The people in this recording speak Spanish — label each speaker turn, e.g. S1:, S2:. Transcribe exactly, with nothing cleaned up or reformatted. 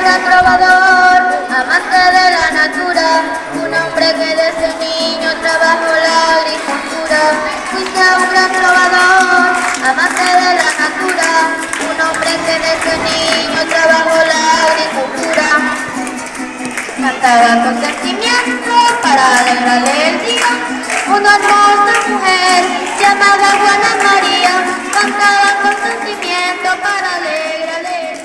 S1: gran trovador, amante de la natura, un hombre que desde niño trabajó la agricultura. Fuiste un gran trovador, amante de la natura, un hombre que desde niño trabajó la agricultura. Cantaba con sentimiento para alegrarle el día, una hermosa mujer llamada Juana María, cantaba con sentimiento para alegrarle el día.